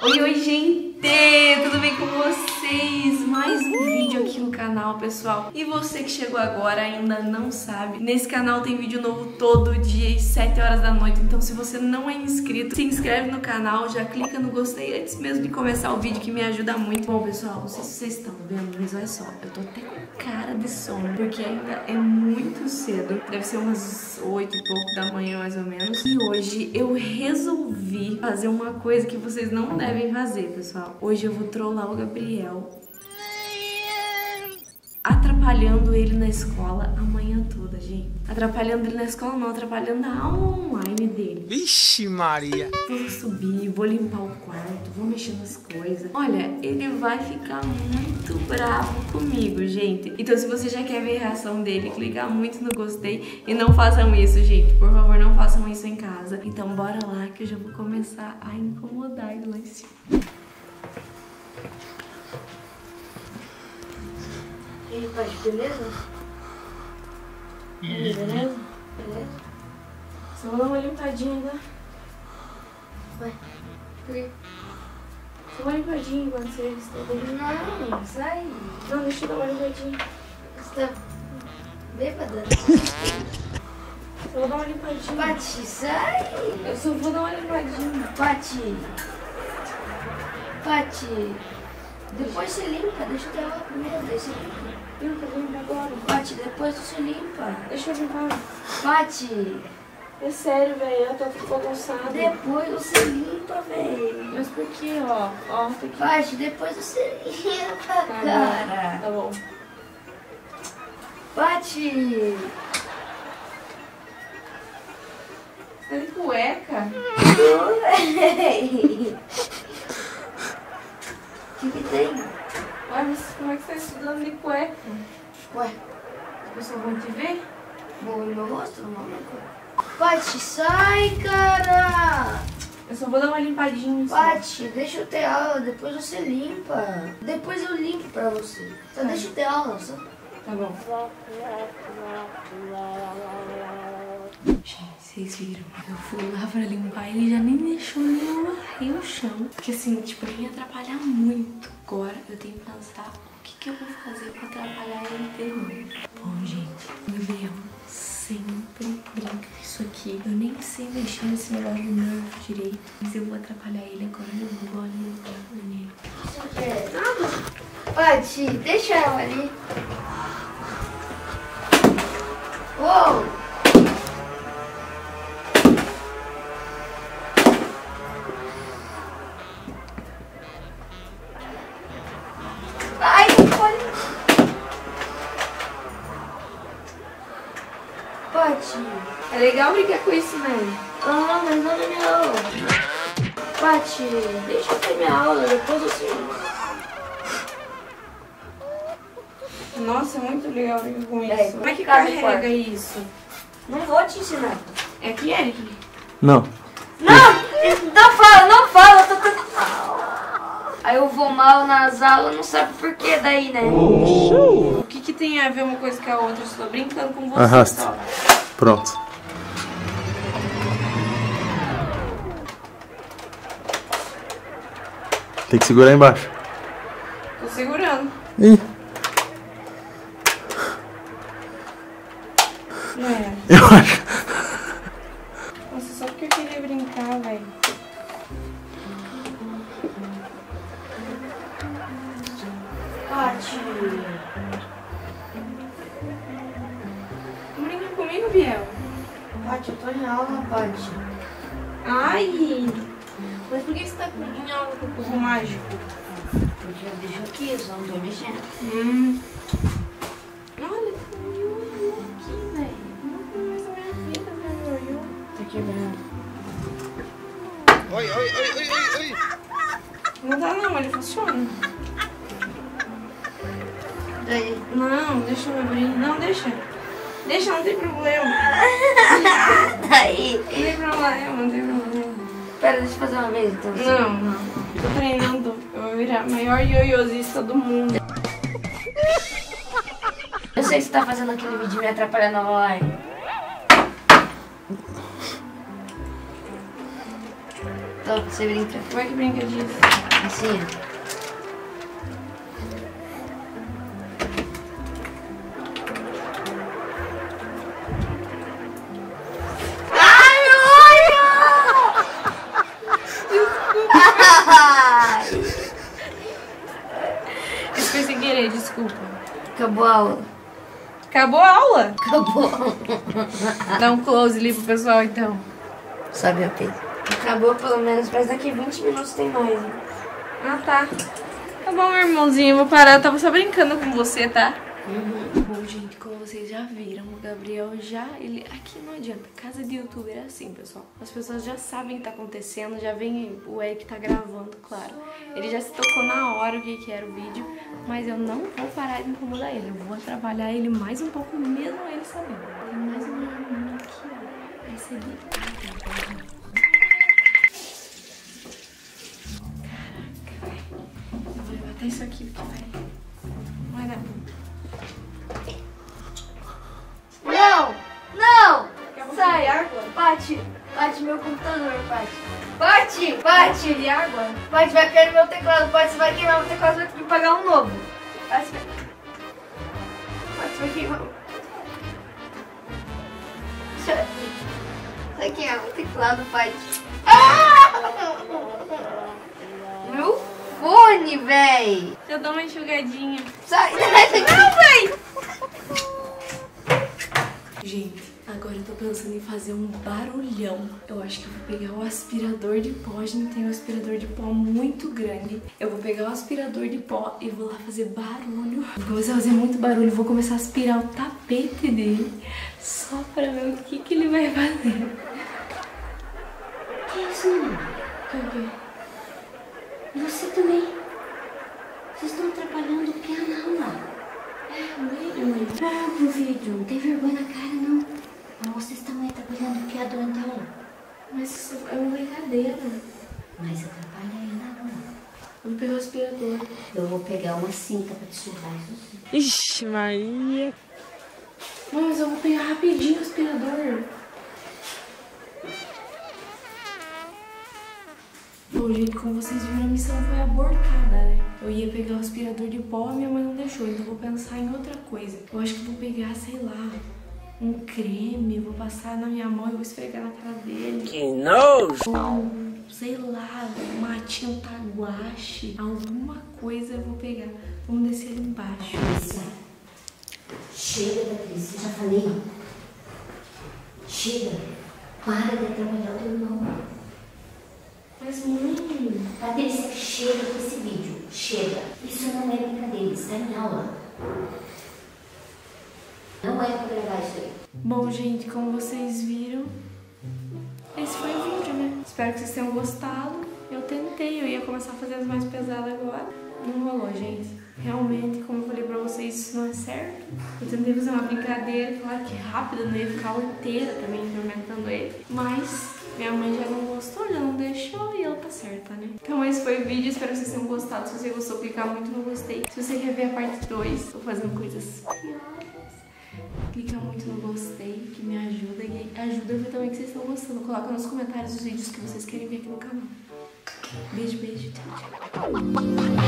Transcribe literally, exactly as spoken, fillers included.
Oi, oi, gente! Tudo bem com vocês? Mais um vídeo aqui no canal, pessoal. E você que chegou agora ainda não sabe, nesse canal tem vídeo novo todo dia às sete horas da noite. Então se você não é inscrito, se inscreve no canal, já clica no gostei antes mesmo de começar o vídeo, que me ajuda muito. Bom, pessoal, não sei se vocês estão vendo, mas olha só, eu tô até com cara de sono, porque ainda é muito cedo. Deve ser umas oito e pouco da manhã, mais ou menos. E hoje eu resolvi fazer uma coisa que vocês não devem fazer, pessoal. Hoje eu vou trollar o Gabriel, atrapalhando ele na escola a manhã toda, gente. Atrapalhando ele na escola não, atrapalhando a aula online dele. Vixe Maria! Vou subir, vou limpar o quarto, vou mexer nas coisas. Olha, ele vai ficar muito bravo comigo, gente. Então se você já quer ver a reação dele, clica muito no gostei e não façam isso, gente. Por favor, não façam isso em casa. Então bora lá que eu já vou começar a incomodar ele lá em cima. E aí, pai, beleza? E aí, beleza? Beleza? Só vou dar uma limpadinha ainda. Vai. Por quê? Só uma limpadinha enquanto você está bem. Não, sai. Não, deixa eu dar uma limpadinha. Você tá bêbada? Só vou dar uma limpadinha. Pati, sai. Eu só vou dar uma limpadinha. Pati. Pati. Depois você limpa, deixa eu ter aula primeiro, daí você limpa. Limpa, limpa agora. Pati, depois você limpa. Deixa eu limpar. Pati. É sério, velho, eu tô tudo bagunçada. Depois você limpa, velho. Mas por que, ó? Ó, tem que... Pati, depois você limpa, Tá cara. bom, tá bom. Pati. Você tá de cueca? Não, velho. O que que tem? Ué, mas como é que você tá estudando de cueca? Ué, As pessoas vão te ver? vou ver meu rosto no momento. Pati, sai, cara! Eu só vou dar uma limpadinha. Só. Pati, deixa eu ter aula, depois você limpa. Depois eu limpo pra você. Só Tá. deixa eu ter aula, só. Tá bom. Gente, vocês viram? Eu fui lá pra limpar e ele já nem deixou nem eu varrer o chão. Porque assim, tipo, ele ia atrapalhar muito. Agora eu tenho que pensar o que, que eu vou fazer pra atrapalhar ele de novo. Bom, gente, o Gabriel sempre brinca com isso aqui. Eu nem sei mexer nesse negócio do nervo direito. Mas eu vou atrapalhar ele agora. Eu vou ali nele. Você quer nada? Pati, deixa ela ali. Uou! Ai, não pode. Pati. É legal brincar com isso, né? Ah, mas não é minha aula. Pati, deixa eu ter minha aula, depois você... Nossa, é muito legal brincar com É, isso. Como é que cara de carrega quarto. isso? Não vou te ensinar. É aqui, Eric? Não. Não, não fala, não fala. Eu tô tentando... Aí eu vou mal nas aulas, não sabe por que daí, né? O que, que tem a ver uma coisa com a outra? Eu estou brincando com você. Arrasta. Só. Pronto. Tem que segurar embaixo. Tô segurando. Ih, Não é? eu acho. Nossa, só porque eu queria brincar, velho. Pati. Brinca comigo, Biel. Pati, eu tô em aula, Pati. Ai! Mas por que você tá em aula com o cubo mágico? Porque eu deixo aqui, eu só não tô mexendo. Hum. Olha, tem um ioiô aqui, velho. Nunca mais na minha vida vi um ioiô. Tá quebrando. Oi, oi, oi, oi, oi, oi. Não dá não, ele funciona. Daí. Não, deixa eu abrir. Não, deixa. Deixa, não tem problema. Daí. Não tem problema, não tem problema. Pera, deixa eu fazer uma vez, então. Não, não. Tô treinando. Eu vou virar a maior ioiôzista do mundo. Eu sei que você tá fazendo aquele vídeo me atrapalhando online. Então, você brinca. Como é que brinca disso? Assim, Isso foi sem querer, desculpa. acabou a aula. Acabou a aula? Acabou. Dá um close ali pro pessoal, então. Sabe a peso. Acabou pelo menos, mas daqui vinte minutos tem mais. Hein? Ah, tá. Tá bom, meu irmãozinho, eu vou parar. Eu tava só brincando com você, tá? Uhum. Bom, gente, como vocês já viram, o Gabriel já... ele aqui não adianta. Casa de youtuber é assim, pessoal. As pessoas já sabem o que tá acontecendo, já vem o Eric tá gravando, claro. Ele já se tocou na hora o que que era o vídeo, mas eu não vou parar de incomodar ele. Eu vou atrapalhar ele mais um pouco, mesmo ele sabendo. Tem mais uma menina aqui, ó. Vai ser de... Caraca, vai. Eu vou levar até isso aqui, porque vai... Vai dar bom. Não! Não! Sai, água. Bate! Bate meu computador, Bate! Bate! Bate! De água? Bate, vai cair no meu teclado, Bate, você vai queimar meu teclado, vai ter que pagar um novo. Bate, vai... Bate, vai queimar... Vai queimar meu teclado, Bate. Ah! Meu fone, véi! Eu dou uma enxugadinha. Sai daqui! Não, véi! Gente, agora eu tô pensando em fazer um barulhão. Eu acho que eu vou pegar o aspirador de pó. A gente tem um aspirador de pó muito grande. Eu vou pegar o aspirador de pó e vou lá fazer barulho. Vou começar a fazer muito barulho. Vou começar a aspirar o tapete dele. Só pra ver o que, que ele vai fazer. Que isso, menina? O quê? Você também. Vocês estão atrapalhando o piano, lá. É, mesmo, mãe. Para pro vídeo, não tem vergonha na cara, não. Não, vocês estão atrapalhando o piano durante a aula. Mas isso é uma brincadeira. Mas atrapalha aí na aula. Eu vou pegar o aspirador. Eu vou pegar uma cinta pra te surrar isso. Ixi, Maria. Mãe, mas eu vou pegar rapidinho o aspirador. Bom, gente, como vocês viram, a missão foi abortada, né? Eu ia pegar o aspirador de pó, minha mãe não deixou, então eu vou pensar em outra coisa. Eu acho que eu vou pegar, sei lá, um creme, vou passar na minha mão e vou esfregar na cara dele. Que nojo! Ou, sei lá, uma tinta guache, alguma coisa eu vou pegar. Vamos descer ali embaixo. Chega, Beatriz, eu já falei. Chega. Para de atrapalhar o teu irmão. Mas, mãe... Patrícia, chega com esse vídeo. Chega. Isso não é brincadeira, está em aula. Não é pra gravar isso aí. Bom, gente, como vocês viram, esse foi o vídeo, né? Espero que vocês tenham gostado. Eu tentei, eu ia começar a fazer as mais pesadas agora. Não rolou, gente. Realmente, como eu falei pra vocês, isso não é certo. Eu tentei fazer uma brincadeira, claro que rápida, não ia ficar a aula inteira também tormentando ele. Mas... minha mãe já não gostou, já não deixou e ela tá certa, né? Então esse foi o vídeo, espero que vocês tenham gostado. Se você gostou, clica muito no gostei. Se você quer ver a parte dois, tô fazendo coisas piores, clica muito no gostei, que me ajuda e ajuda a ver também que vocês estão gostando. Coloca nos comentários os vídeos que vocês querem ver aqui no canal. Beijo, beijo, tchau, tchau.